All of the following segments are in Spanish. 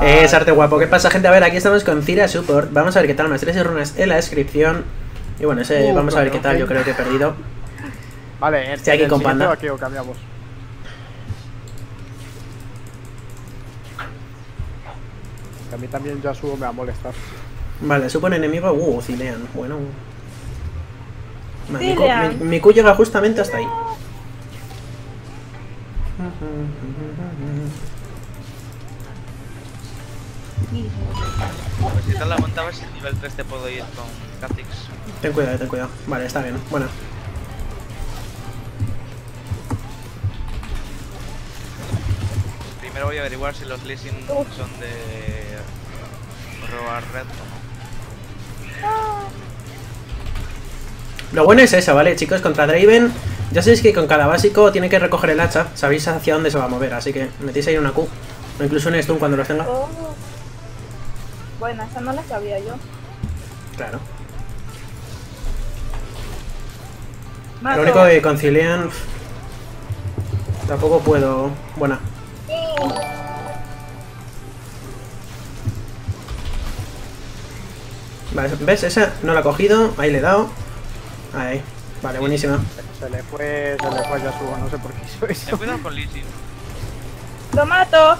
Es arte guapo. ¿Qué pasa, gente? A ver, aquí estamos con Cira Support. Vamos a ver qué tal, maestrías y runas en la descripción. Y bueno, vamos a ver qué tal. Yo creo que he perdido. Vale, estoy aquí con Panda. Aquí o cambiamos. A mí también Yasuo me va a molestar. Vale, supone enemigo. Zilean. Bueno. Vale, mi Q llega justamente hasta ahí. Pues si tal la monta, a ver si nivel 3 te puedo ir con Kha'Zix. Ten cuidado, ten cuidado. Vale, está bien. Bueno. Primero voy a averiguar si los leasing son de robar red o no. Lo bueno es eso, ¿vale, chicos? Contra Draven, ya sabéis que con cada básico tiene que recoger el hacha. Sabéis hacia dónde se va a mover, así que metéis ahí una Q. O incluso un stun cuando los tenga. Oh. Bueno, esa no la sabía yo. Claro. Mato. Lo único que concilian... Tampoco puedo... Buena. Vale, ¿ves? Esa no la he cogido. Ahí le he dado. Ahí. Vale, buenísima. Se le fue a Yasuo, no sé por qué hizo eso. Cuidado con leasing. ¡Lo mato!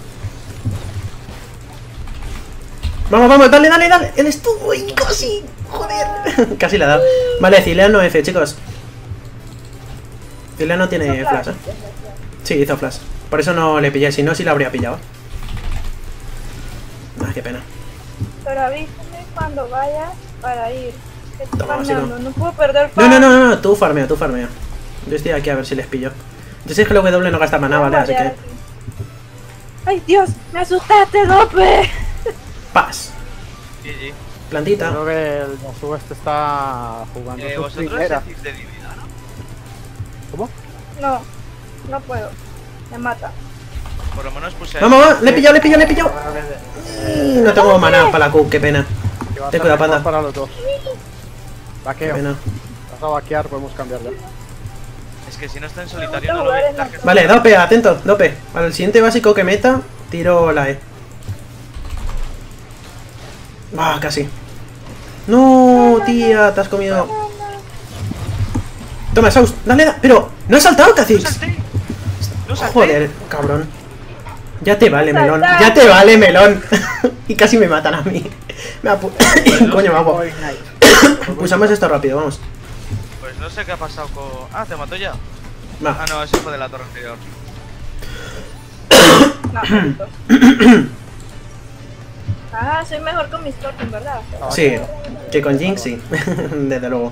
Vamos, vamos, dale, dale, dale. El estuvo y casi. Joder. Casi le ha dado. Vale, Zilean no F, chicos. Zilean no tiene flash, ¿eh? Sí, hizo flash. Por eso no le pillé, si no, sí la habría pillado. Ah, qué pena. Pero avísame cuando vayas para ir. Que estoy Toma, farmeando, sí, no puedo perder No, no, no, no, no, tú farmea, tú farmea. Yo estoy aquí a ver si les pillo. Yo sé que el W no gasta maná, ¿vale? Así que... ¡Ay, Dios! ¡Me asustaste, Dope! Paz. GG. Plantita. Creo que el Yasuo este está jugando su Vosotros primera. decís de divinidad, ¿no? ¿Cómo? No, no puedo. Me mata. Por lo menos puse... Vamos, vamos, le he pillado, le he pillado, le he pillado. No tengo maná para la Q, qué pena. Ten cuidado, Panda. Para los dos. Qué Vaqueo. pena. Vas a vaquear, podemos cambiarlo. Es que si no está en solitario no lo voy a intentar que... Vale, dope, atento, dope. Al siguiente básico que meta, tiro la E. Ah, casi. No, tía, te has comido. Toma, Saus, dale, pero no has saltado, Kha'Zix. Joder, cabrón. Ya te vale, melón. Ya te vale, melón. Y casi me matan a mí. Coño, me hago. Pulsamos esto rápido, vamos. Pues no sé qué ha pasado con... Ah, ¿te mató ya? Va. Ah, no, eso fue de la torre anterior. Ah, soy mejor con mis tokens, ¿verdad? Sí, que con Jinx sí. Desde luego.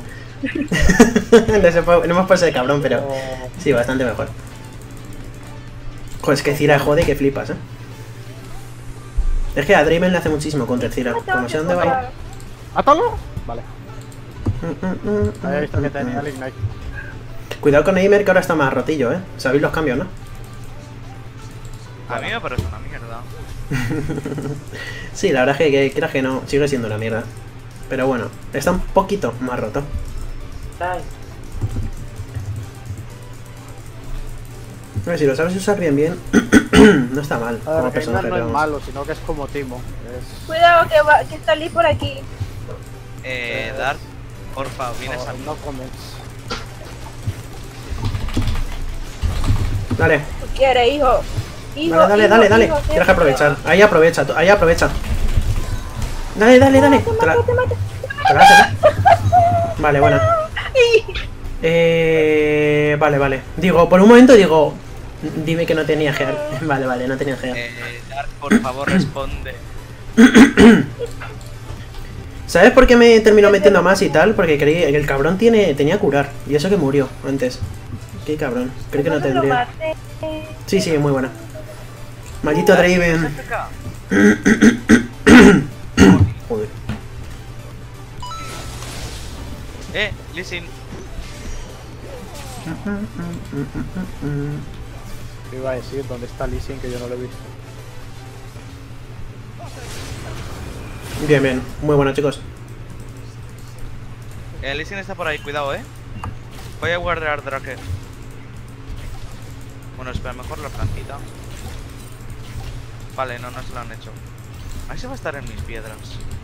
No hemos puesto de cabrón, pero sí, bastante mejor. Joder, es que Cira jode que flipas, Es que a Draven le hace muchísimo contra Cira. Como sé dónde va a ir. ¿Mátalo? Vale. Había visto que tenía el Ignite. Cuidado con Eimer, que ahora está más rotillo, Sabéis los cambios, ¿no? A mí me parece una mierda. Sí, la verdad es que quieras que no, sigue siendo una mierda. Pero bueno, está un poquito más roto. A ver, si lo sabes usar bien, no está mal A ver, como personaje. no es Vamos. malo, sino que es como Timo. Cuidado que está Lee por aquí. Dark, porfa, vienes a mí. No comes. Dale, ¿Tú quieres, hijo? Hijo, dale, hijo, dale, dale. hijo, ¿qué Tienes que aprovechar. quieres? Ahí aprovecha, ahí aprovecha. Dale, dale, dale. Te Te la- mato, te mato. te la haces, Vale, buena. Vale, vale. Digo, por un momento digo... Dime que no tenía gear. Vale, vale, no tenía gear. Dark, por favor, responde. ¿Sabes por qué me terminó metiendo más y tal? Porque creí que el cabrón tenía curar. Y eso que murió antes. Qué cabrón. Creo que no Entonces lo tendría. maté. Sí, sí, muy buena. Maldito Draven. Joder. Leasing. ¿Qué iba a decir? ¿Dónde está Lee Sin? Que yo no lo he visto. Bien, bien. Muy bueno, chicos. El leasing está por ahí, cuidado, Voy a guardar Drake. Bueno, espera, mejor la plantita. Vale, no se lo han hecho. Ahí se va a estar en mis piedras.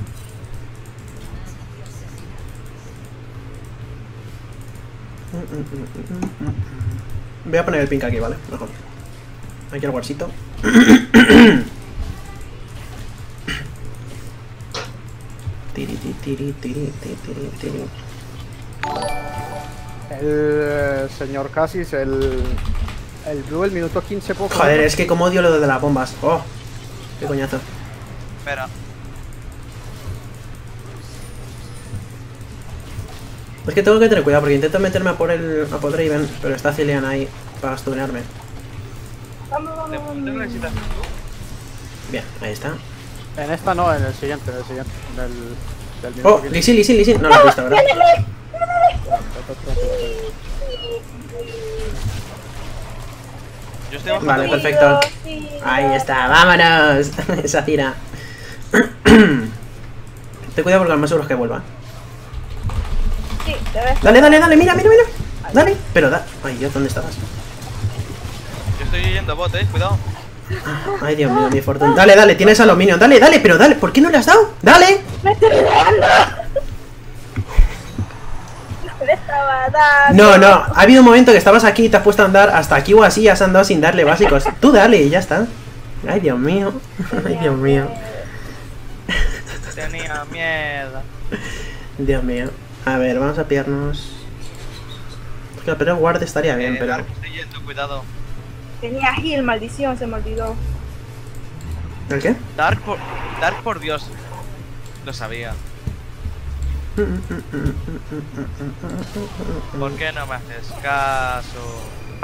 Voy a poner el pink aquí, ¿vale? Mejor. Aquí el guarsito. El señor Cassis, el blue, el minuto 15 poco. Joder, es que como odio lo de las bombas. Oh, qué coñazo. Espera. Es que tengo que tener cuidado porque intento meterme a por Draven, pero está Cillian ahí para stunearme. Vamos, vamos, ¿De vamos. punto necesitas tú? Bien, ahí está. En esta no, en el siguiente, del minuto Oh, 15. Lisin. No lo he visto, ¿verdad? Yo estoy bajando. Vale, perfecto. Sí, Ahí está, vámonos. Esa tira. Ten cuidado porque lo más seguro es que vuelva. Sí, te ves. Dale, mira. Dale, pero da. Ay, Dios, ¿dónde estabas? Yo estoy yendo a bot, cuidado. Ay, Dios mío, mi fortuna. Dale, tienes a los minions. Dale, pero dale. ¿Por qué no le has dado? ¡Dale! Me estoy regando. No le estaba dando. No. Ha habido un momento que estabas aquí y te has puesto a andar hasta aquí o así y has andado sin darle básicos. Tú dale y ya está. Ay, Dios mío. Ay, Dios mío. Tenía miedo. Dios mío. A ver, vamos a pillarnos. Porque pero el guard estaría bien, pero. Dark, estoy yendo, cuidado. Tenía heal, maldición, se me olvidó. ¿El qué? Dark por Dios. Lo sabía. ¿Por qué no me haces caso?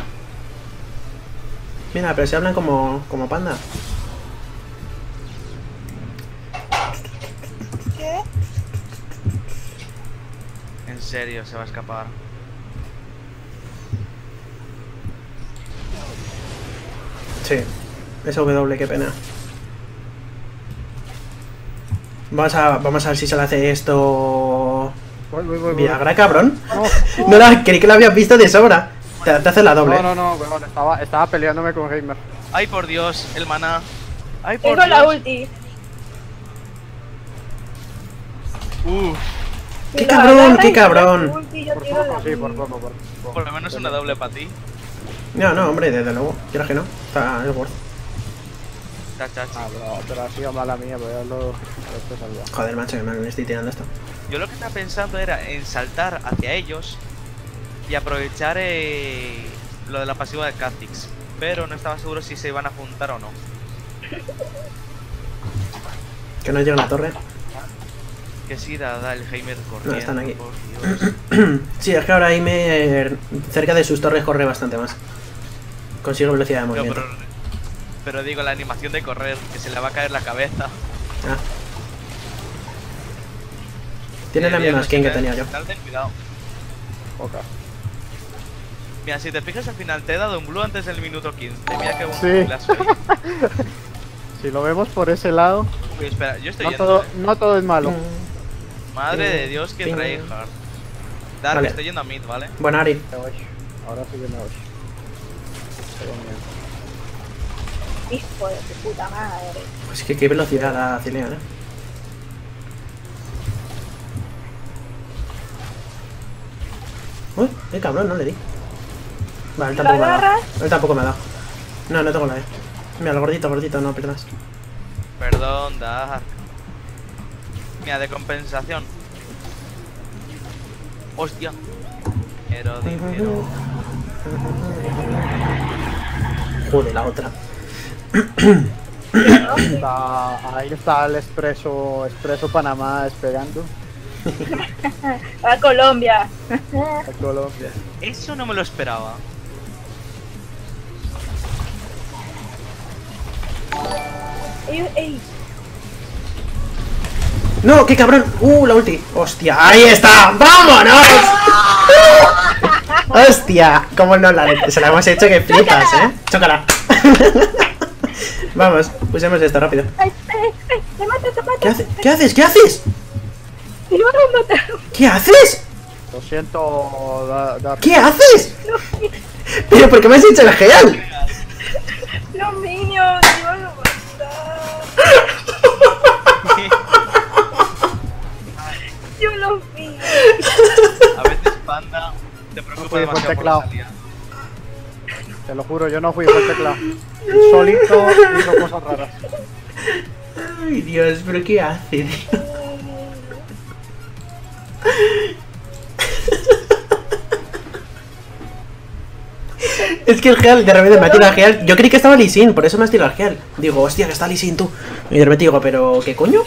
Mira, pero se hablan como panda. ¿Qué? En serio, se va a escapar. Sí. Esa W, qué pena. Vamos a ver si se le hace esto. Voy. Viagra, cabrón. No, Creí que lo habías visto de sobra. Te hace la doble. no, weón, estaba peleándome con Heimer. Ay, por Dios, el maná. Ay, por Tengo la Dios. ulti. Uf, ¡Qué Si lo cabrón, agarra qué y cabrón! tira su ulti, yo Por tiro la poco, sí, por mía. poco. por lo menos una doble para ti. No, hombre, desde luego. Quieras que no. Está el worth. Chachachi. Pero ha sido mala mía, pero ya lo he salvado. Joder, macho, que me estoy tirando esto. Yo lo que estaba pensando era en saltar hacia ellos y aprovechar lo de la pasiva de Kha'Zix, pero no estaba seguro si se iban a juntar o no. Que no llega a la torre. Que sí, da el Heimer corriendo. están aquí. Por Dios. Sí, es que ahora Aimer cerca de sus torres corre bastante más. Consigue velocidad de No, movimiento. pero digo, la animación de correr, que se le va a caer la cabeza. Ah. Tiene la misma skin que tenía yo. Ten cuidado. Poca. Mira, si te fijas al final te he dado un blue antes del minuto 15. Mira que buen Sí. blasfemo. Si lo vemos por ese lado, Uy, espera, yo estoy no yendo. no todo es malo. Madre de Dios, que Ping. tryhard. Dark, Vale. estoy yendo a mid, ¿vale? Bueno, Ari. Me voy. Ahora sí que me voy. Pero bien. Hijo de tu puta madre. Pues que qué velocidad da Cillian, Uy, qué cabrón, no le di. Vale, él ¿Lo tampoco me ha dado. agarras? Él tampoco me ha dado. No tengo la E. Mira, el gordito, no pierdas. Perdón, Dark. Mira, de compensación. Hostia. Pero dinero. Joder, la otra. Ahí está el expreso Panamá esperando A Colombia. a Colombia. Eso no me lo esperaba. Ey, ¡No, qué cabrón! La ulti. ¡Hostia! ¡Ahí está! ¡Vámonos! ¡Hostia! ¿Cómo no se la hemos hecho que flipas, ¡Chócala! Vamos, pusemos esto rápido. ay, te mato. ¿Qué haces? ¿Qué haces? ¿Qué haces? Te iba a matar. ¿Qué haces? Lo siento, Dark. ¿Qué haces? ¿Pero por qué me has hecho el gel? Los niños, te iban a matar. Panda, te No preocupa fui por demasiado por teclado. la salida. Te lo juro, yo no fui por el teclado. El solito hizo cosas raras. Ay, Dios, pero ¿qué hace, tío? Es que el Gel, de repente me ha tirado el Gel. Yo creí que estaba Lee Sin, por eso me has tirado el Gel. Digo, hostia, que está Lee Sin tú. Y de repente digo, ¿pero qué coño?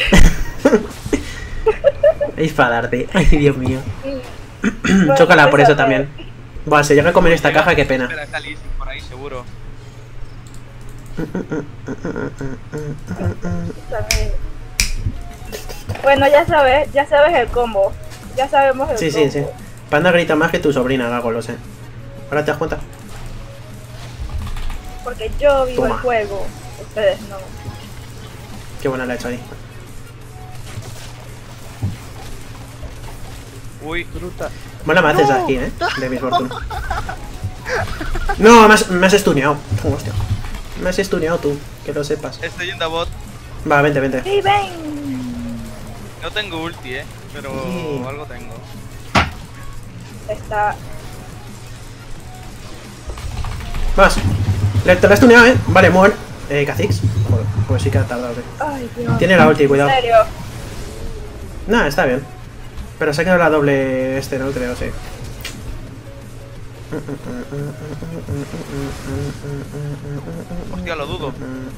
Es para darte. Ay, Dios mío. Bueno, Chócala por pues, eso a ver. también. Buah, se llega a comer esta caja, qué pena. Espera, está listo por ahí, seguro. También. Bueno, ya sabes el combo. Ya sabemos el Sí, combo. sí, sí. Panda grita más que tu sobrina, Gago, lo sé. ¿Ahora te das cuenta? Porque yo vivo Toma. el juego. Ustedes no. Qué buena la he hecho ahí. Uy, Fruta. Buena me haces aquí, de mi fortuna. No, me has stuneado. Hostia. Me has stuneado tú, que lo sepas. estoy yendo a bot. Va, vente, vente. ¡Sí, ven! No tengo ulti, pero Sí. algo tengo. Está. Vas. Te la has tuneado, Vale, muere. Kha'Zix. Joder, pues sí que ha tardado, Ay, Dios. Tiene la ulti, cuidado. ¿En serio? Nah, está bien. Pero se ha quedado la doble no creo, sí. Hostia, lo dudo.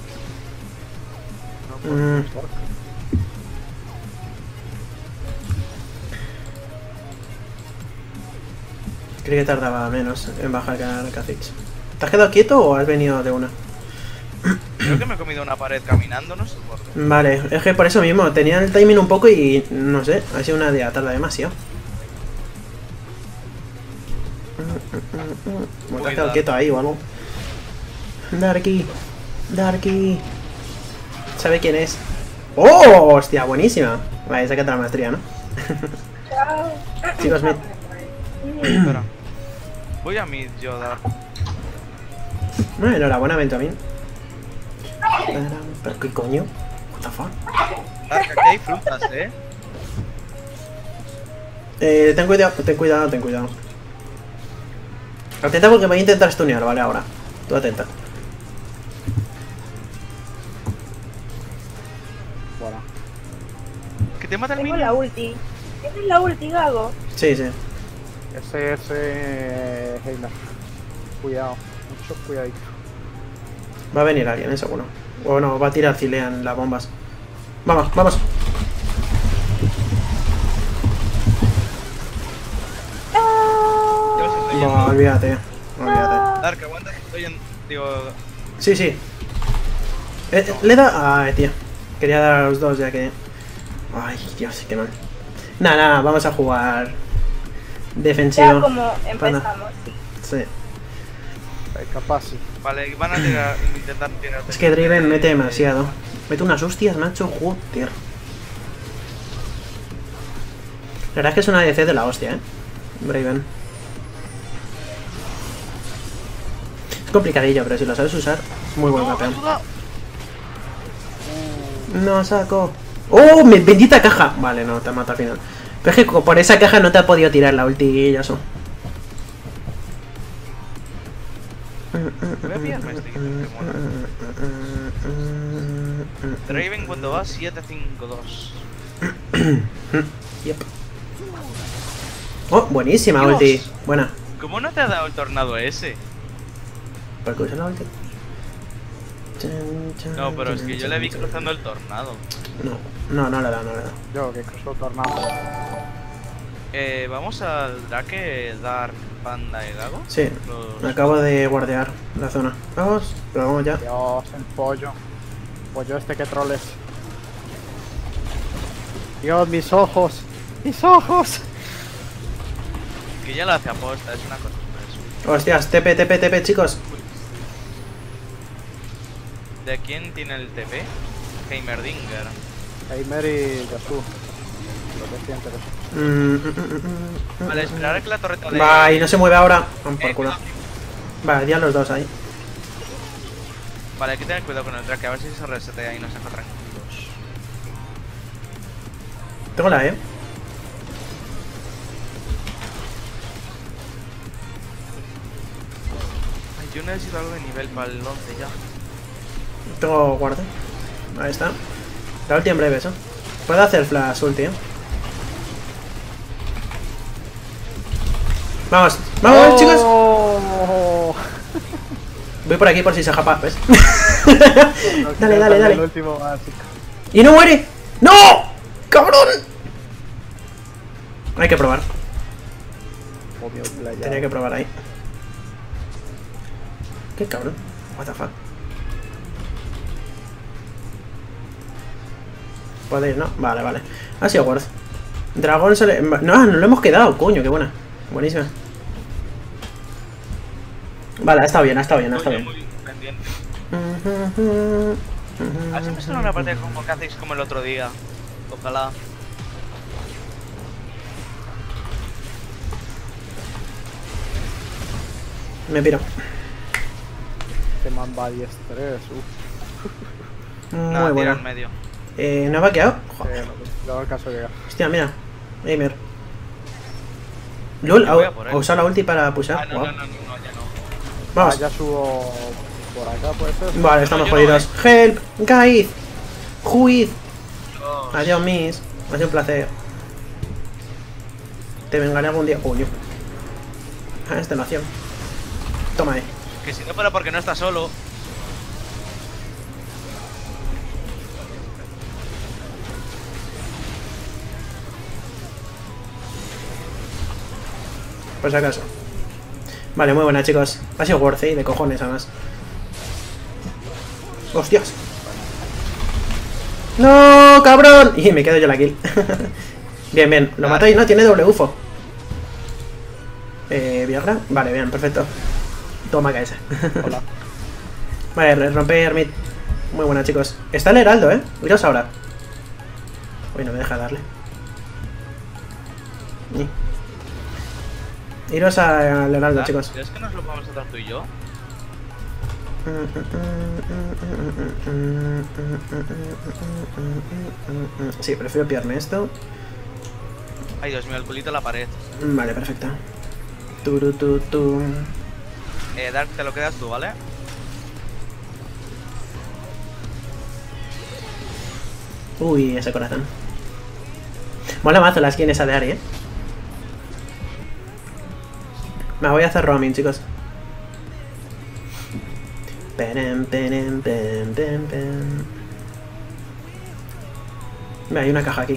Mm. Creí que tardaba menos en bajar que Kha'Zix. ¿Te has quedado quieto o has venido de una? Creo que me he comido una pared caminando, no sé por qué. Vale, es que por eso mismo, tenía el timing un poco y no sé, ha sido una idea, tarda demasiado. Como te has quedado quieto ahí o algo. Darky, Darky. ¿Sabe quién es? ¡Oh! Hostia, buenísima. Vale, saca la maestría, ¿no? Chao. Chicos, mid. Espera. Voy a mid, yo, Dar. Bueno, enhorabuena, Benjamín. ¿Pero qué coño? What the fuck? Dar, que aquí hay frutas, Ten cuidado, ten cuidado, ten cuidado. Atenta porque me voy a intentar stunear, vale, ahora. Tú atenta. Bueno. Que te mata el Tengo minion. la ulti. ¿Tienes la ulti, Gago? Sí, sí. Ese Heimer. Cuidado. Mucho cuidadito. Va a venir alguien, seguro. O no, va a tirar Zilean las bombas. Vamos, vamos. Yo os estoy No, yendo. olvídate. Olvídate. Dar, que aguanta, que estoy en. Digo. Sí, sí. Le da. Ay, tío. Quería dar a los dos ya que. Ay, Dios, qué mal. Nada, nada, vamos a jugar. Defensivo. Ya como empezamos. Sí. Capaz sí. Vale, van a tirar, intentar tirar. Es que Draven mete demasiado. Mete unas hostias, macho. Joder. La verdad es que es una DC de la hostia, Draven. Es complicadillo, pero si lo sabes usar, muy buen campeón. No saco. ¡Oh! ¡Bendita caja! Vale, no, te mata al final. Pero es que por esa caja no te ha podido tirar la ulti y eso. Voy a pillarme este ítem que mola. Draven cuando va 7-5-2. Yep. Oh, buenísima Dios. ulti. Buena. ¿Cómo no te ha dado el tornado ese? ¿Por qué usa la ulti? No, pero es que yo le vi cruzando el tornado. No le da, no le da. Yo que cruzó tornado. Vamos al Drake, Dark, Panda y Gago. Sí, Los- me acabo de guardear la zona. Vamos, pero vamos ya. Dios, el pollo. Pollo este que troles. Dios, mis ojos. Mis ojos. Que ya lo hace aposta, es una cosa. Hostias, TP, chicos. ¿De quién tiene el TP? Heimerdinger. Heimer y Yasuo. Lo que siempre. Vale, esperar a que la torreta de. Va, y no se mueve ahora. Vamos por culo. Vale, ya los dos ahí. Vale, hay que tener cuidado con el Drake, a ver si se resetea y nos deja tranquilos. Tengo la E. Yo necesito algo de nivel para el 11 ya. Tengo guarda. Ahí está. La ulti en breve, eso. Puedo hacer flash ulti, Vamos, vamos, chicos. Voy por aquí por si se japa, ¿ves? Dale, dale, dale. El último básico. ¡Y no muere! ¡No! ¡Cabrón! Hay que probar. Obvio, playa. Tenía que probar ahí. ¿Qué cabrón? What the fuck. ¿Podéis, no? Vale, vale. Ha sido worth. Dragón se le... No, no lo hemos quedado, coño, qué buena. Buenísima. Vale, ha estado bien, ha estado bien, ha estado bien. Muy pendiente. A ver si me suena una partida como que hacéis como el otro día. Ojalá. Me piro. Este man va 10-3. Muy Nada, tira buena. en medio. ¿No ha vaqueado? Joder. Luego el caso llega. Hostia, mira. Gamer. LOL, Yo voy a por él. ha usado la ulti para Ah, pushar. no, Wow. no, no, no, ya no. Vamos. Ya subo por acá, puede ser. Vale, estamos yo no, jodidos. Help, guys. Juid. Dios. Adiós, miss. Ha sido un placer. Te vengaré algún día. Coño. Ah, esta nación. Toma ahí. Que si no fuera porque no está solo. Por si acaso. Vale, muy buena, chicos. Ha sido worth, de cojones, además. ¡Hostias! ¡No, cabrón! Y me quedo yo la kill. Bien, bien. ¿Lo matáis? No, tiene doble UFO. ¿Viagra? Vale, bien, perfecto. Toma KS. Hola. Vale, rompe Hermit. Muy buena, chicos. Está el heraldo, Iros ahora. Uy, no me deja darle. Iros al heraldo, chicos. ¿Crees que nos lo podemos tratar tú y yo? Sí, prefiero pillarme esto. Ay, Dios mío, el culito a la pared. Vale, perfecto. Turututu. Dark, te lo quedas tú, ¿vale? Uy, ese corazón. Mola mazo la skin esa de Ari, Me voy a hacer roaming, chicos. Peren, peren, peren, peren, peren. Mira, hay una caja aquí.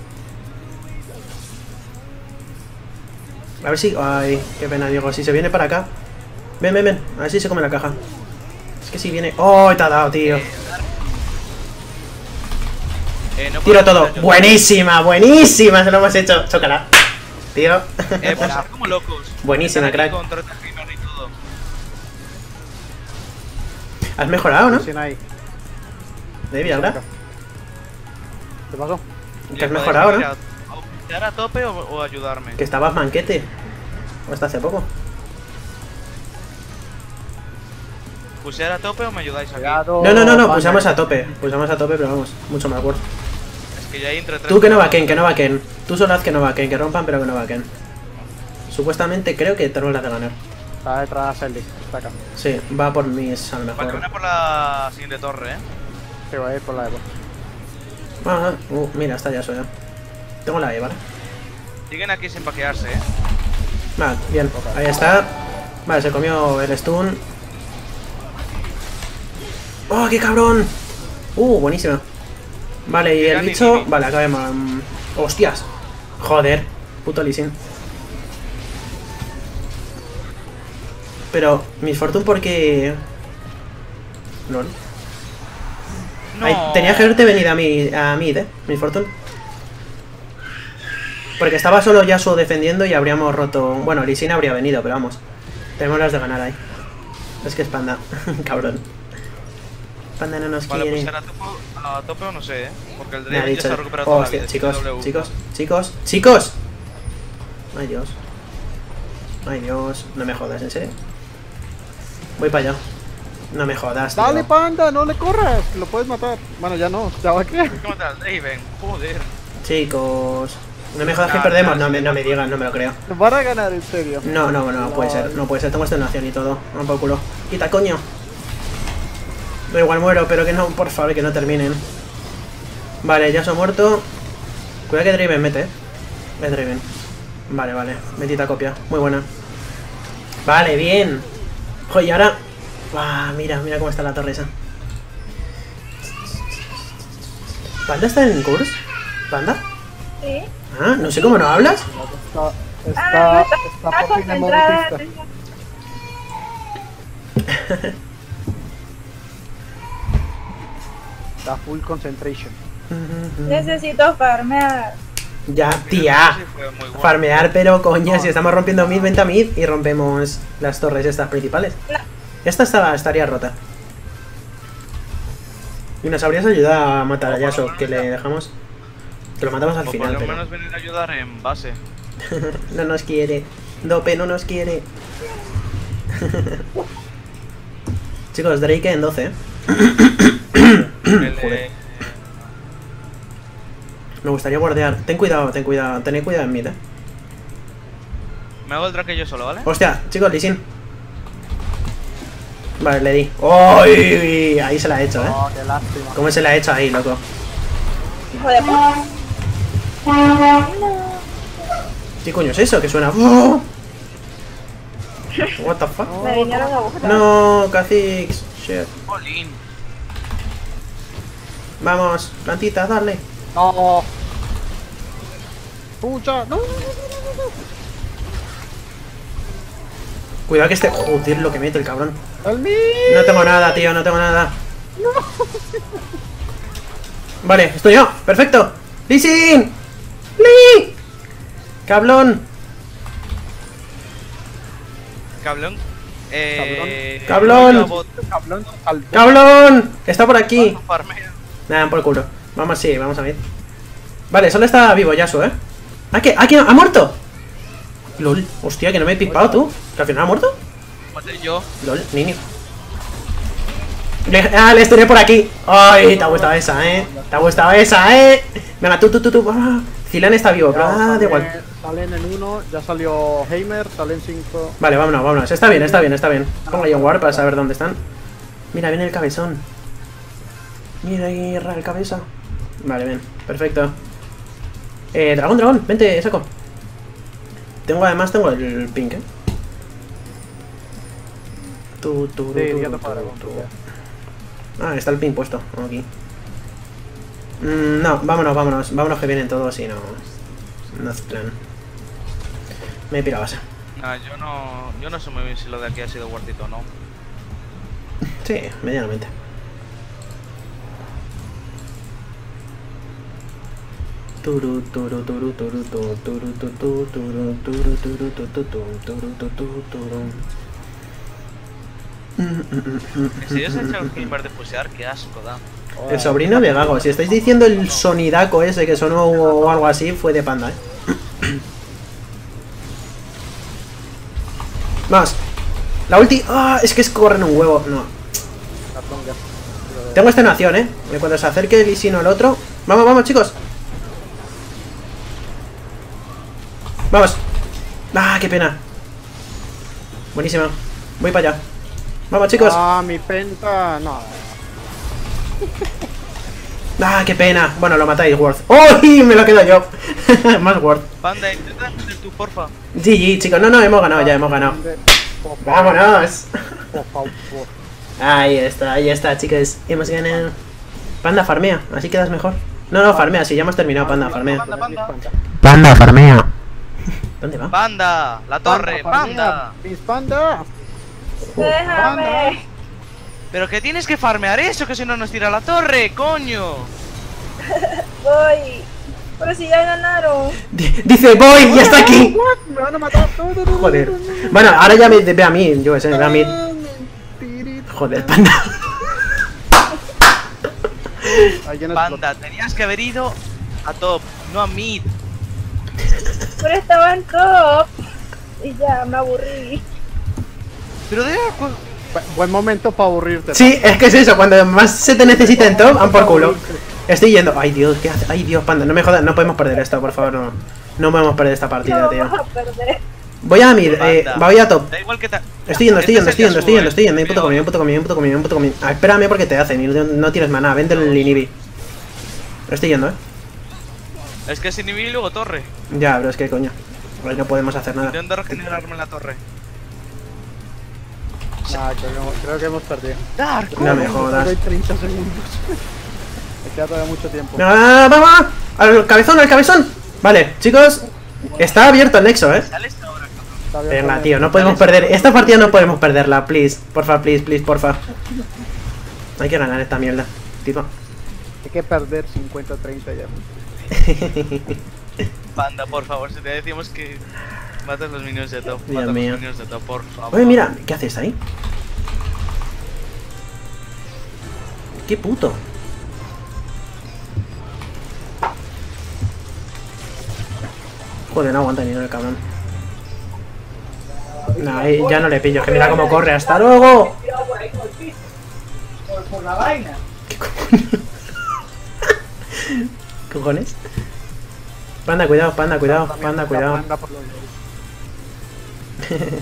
A ver si... Ay, qué pena, Diego. Si se viene para acá. Ven, ven, ven. A ver si se come la caja. Es que si viene... ¡Oh, te ha dado, tío! No Tiro puedo todo. hacer yo. Buenísima, buenísima. Se lo hemos hecho. Chócala. Tío. Pues están como locos. Buenísima, Están aquí crack. con torretas gamer y todo. Has mejorado, ¿no? Sin ahí. De Viagra. ¿Qué pasó? Que has mejorado, ¿no? ¿Te a tope o ayudarme? Que estabas manquete. O hasta hace poco. ¿Pusear a tope o me ayudáis aquí? Cuidado. No, no, no, no. Panda. Pulsamos a tope. Pulsamos a tope, pero vamos. Mucho más worth. Es que ya hay entre tres. Tú que no vaquen, que no vaquen. Tú solo haz que no vaquen, que rompan, pero que no vaquen. Supuestamente creo que tenemos las de ganar. Está detrás Ellie. Está acá. Sí, va por mis a lo Vale, mejor. una por la siguiente torre, Sí, voy a ir por la de vos. Ah, mira, está ya eso ya. Tengo la E, ¿vale? Siguen aquí sin paquearse, Vale, bien. Ahí está. Vale, se comió el stun. ¡Oh, qué cabrón! Buenísima. Vale, y el bicho... Vale, acabemos. ¡Hostias! Joder. Puto Lee Sin. Pero, Miss Fortune porque... LOL. No. Ay, tenía que haberte venido a mid, Miss Fortune. Porque estaba solo Yasuo defendiendo y habríamos roto... Bueno, Lee Sin habría venido, pero vamos. Tenemos las de ganar ahí. Es que es Panda. Cabrón. Panda no nos Vale, quiere. pues a tope o no sé, Porque el Me ha Draven ya dicho... se ha recuperado toda la Hostia, vida. chicos, tiene W. chicos, chicos, chicos. Ay, Dios. Ay, Dios. No me jodas, ¿en serio? Voy para allá. No me jodas, tío. Dale, Panda, no le corras, que lo puedes matar. Bueno, ya no, ya va aquí. ¿Cómo te das, Draven? Joder. Chicos. No me jodas que No, perdemos. no, No me digas, no me lo creo. Nos van a ganar, en serio. No puede ser. No puede ser. Tengo extenuación y todo. Vamos por culo. Quita, coño. Da igual muero, pero que no, por favor, que no terminen. Vale, ya se ha muerto. Cuidado que Draven mete, Es Draven. Vale, metita copia. Muy buena. Vale, bien. Joder, y ahora... mira cómo está la torre esa. ¿Panda está en curse? ¿Panda? Sí. Ah, no sé cómo no hablas. Está por fin en modo concentrada. pista. Está full concentration. Necesito farmear. Ya, tía. Sí, fue muy bueno. Farmear, pero coño, si estamos rompiendo mid, venta mid y rompemos las torres estas principales. No. Esta estaría rota. Y nos habrías ayudado a matar a Yasuo, que le dejamos. Que lo matamos al O final, por lo pero... menos venir a ayudar en base. No nos quiere. Dope no nos quiere. Chicos, Drake en 12, Joder. Me gustaría guardear. Ten cuidado. Tened cuidado en mid, Me hago el drake yo solo, ¿vale? Hostia, chicos, Lee Sin. Vale, le di. ¡Uy! Ahí se la ha hecho, Oh, qué lástima. ¿Cómo se la ha hecho ahí, loco? Hijo de puta. ¿Qué coño es eso? Que suena... ¡Oh! What the fuck? Me vinieron a buscar. No, Kha'Zix. Shit. Jolín. Vamos, plantita, dale. No. Pucha, no. Cuidado que este... Joder, lo que mete el cabrón. El mío. No tengo nada, tío, no tengo nada. Vale, estoy yo. Perfecto. ¡Lee Sin! ¡Lee! ¡Cablón! Cablón. Cablón. yo bot- Cablón, saltó. ¡Cablón! Está por aquí. farmea. Nada, por culo. Vamos, sí, vamos a ver. Vale, solo está vivo Yasuo, ¿eh? ¿Aquí ha muerto? LOL. Hostia, que no me he pipado tú. ¿Que al final ha muerto? Maté yo. LOL, niño. Le estiré por aquí. Ay, te ha gustado esa, Te ha gustado esa, Venga, tú. Zilan está vivo, pero da igual. Salen en 1, ya salió Heimer, salen 5. Vale, vámonos. Está bien. Pongo ahí un ward para saber dónde están. Mira, viene el cabezón. Mira ahí, el cabeza. Vale, bien, perfecto. Dragón, vente, saco. Además tengo el pink, Sí, ya te para dragón. Ah, está el pink puesto, aquí. No, vámonos que vienen todos y no es plan. Me he pirado a base. Nah, yo no sé muy bien si lo de aquí ha sido guardito o no. Sí, medianamente. Si yo se ha hecho el gamer de pusear, qué asco da. El sobrino de Gago. Si estáis diciendo el sonidaco ese que sonó o algo así, fue de Panda, Vamos. La ulti... ¡Ah! Es que corren un huevo. No. Tengo extenuación, Y cuando se acerque el Isino al otro... Vamos, chicos. Vamos. ¡Ah, qué pena! Buenísima. Voy para allá. Vamos, chicos. Ah, mi penta, no. ¡Ah, qué pena! Bueno, lo matáis, Worth. ¡Uy! Me lo quedo yo. Más Worth. Panda, intenta meter tú, porfa. GG, chicos. No, hemos ganado ya, hemos ganado. ¡Vámonos! Por favor. Ahí está, chicos. Hemos ganado. Panda, farmea. Así quedas mejor. No, farmea. Si ya hemos terminado, Panda, farmea. Panda, farmea. ¿Dónde va? Panda, la torre, panda. Mis panda. Déjame. Pero que tienes que farmear eso, que si no nos tira la torre, coño. Voy. Pero si ya ganaron. Dice, voy, ya está aquí. Me van a matar. Joder. Bueno, ahora ya ve a mí, yo qué sé, ve a mí. Joder, Panda. Panda, tenías que haber ido a top, no a mid. Pero estaba en top. Y ya, me aburrí. Pero de Buen momento para aburrirte. Sí, es que es eso, cuando más se te necesita en top, van por culo. Estoy yendo. Ay, Dios, ¿qué hace? Ay, Dios, Panda, no me jodas, no podemos perder esto, por favor, no. No podemos perder esta partida, No tío. vamos a perder. Voy a mid, Banda. voy a top. Da igual que te... Estoy yendo. Me puto Mira, comiendo. Ah, espérame porque te hacen y no tienes maná. Vente el inhibi. Estoy yendo, Es que es inhibir y luego torre. Ya, pero es que coño. Pues no podemos hacer nada. Intento regenerarme en la torre. Nah, creo que hemos perdido. Dark. No me jodas. Hay 30 segundos. Me queda todavía mucho tiempo. ¡Vamos! ¡Al cabezón! Vale, chicos. Está abierto el nexo, Sales ahora, cabrón. Está bien, Venga, está tío, bien. no podemos perder. Esta partida no podemos perderla, please. Porfa, please, porfa. Hay que ganar esta mierda, tipo. Hay que perder 50-30 ya. Panda, por favor, si te decimos que matas los minions de top. Dios Mata mío. los minions de top, por favor. Oye, mira, ¿qué haces ahí? ¡Qué puto! Joder, no aguanta ni nada el cabrón. No, ahí ya no le pillo, es que mira cómo corre. ¡Hasta luego! Por la vaina. ¿Qué cojones? Panda, cuidado. Panda por los dos.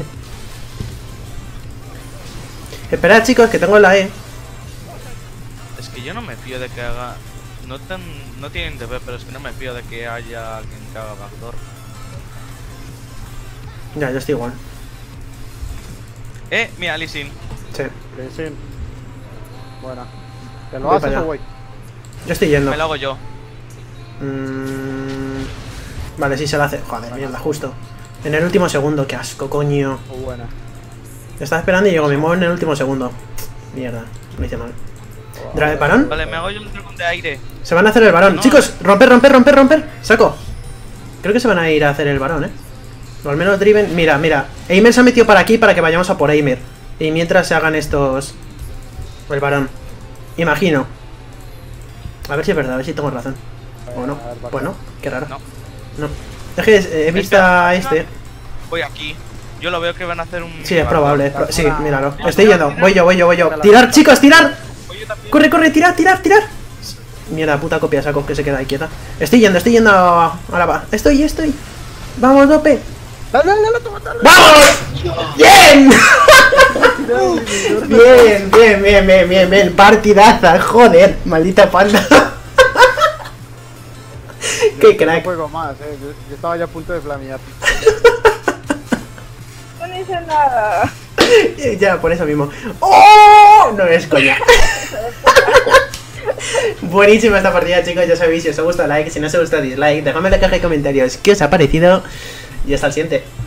Esperad, chicos, que tengo la E. Es que yo no me fío de que haga... No tienen DP, pero es que no me fío de que haya alguien que haga backdoor. Ya, yo estoy igual. Mira, Lee Sin. Sí. Sí. Buena. ¿Te lo Voy haces para allá. o voy? Yo estoy yendo. Me lo hago yo. Vale, sí se lo hace. Joder, mierda, justo. En el último segundo, qué asco, coño. O buena. Estaba esperando y llego, me muevo en el último segundo. Mierda, lo hice mal. ¿Drag varón? Vale, me hago yo el dragón de aire. Se van a hacer el varón. No. Chicos, romper. Saco. Creo que se van a ir a hacer el varón, O al menos Driven. Mira. Eimer se ha metido para aquí para que vayamos a por Eimer. Y mientras se hagan estos... El varón. Imagino. A ver si es verdad, a ver si tengo razón. O no. Pues no, qué raro. No. No. Es que he visto a este. Voy aquí. Yo lo veo que van a hacer un... Sí, es probable. Sí, míralo. No, Estoy tira, yendo. tira. Voy yo. ¡Tirar, chicos, tirar! Voy yo también. ¡Corre, tirar! Mierda, puta copia saco que se queda ahí quieta. Estoy yendo a la va. Estoy. Vamos, Dope. Dale, toma. ¡Vamos! ¡Bien! Bien. Partidaza, joder, maldita panda. Qué crack. No juego más, yo estaba ya a punto de flamear. No hice nada. Ya, por eso mismo. ¡Oh! No es coña. Buenísima esta partida, chicos. Ya sabéis, si os ha gustado like, si no os ha gustado dislike, dejadme en la caja de comentarios qué os ha parecido. Y hasta el siguiente.